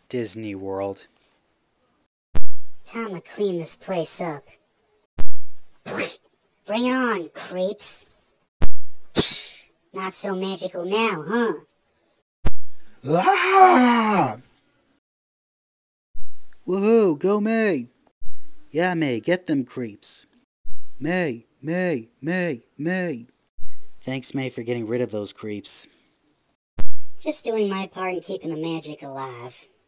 Disney World. Time to clean this place up. Bring it on, creeps. Not so magical now, huh? Ah! Woohoo, go May! Yeah, May, get them creeps. May, May, May, May. Thanks, May, for getting rid of those creeps. Just doing my part in keeping the magic alive.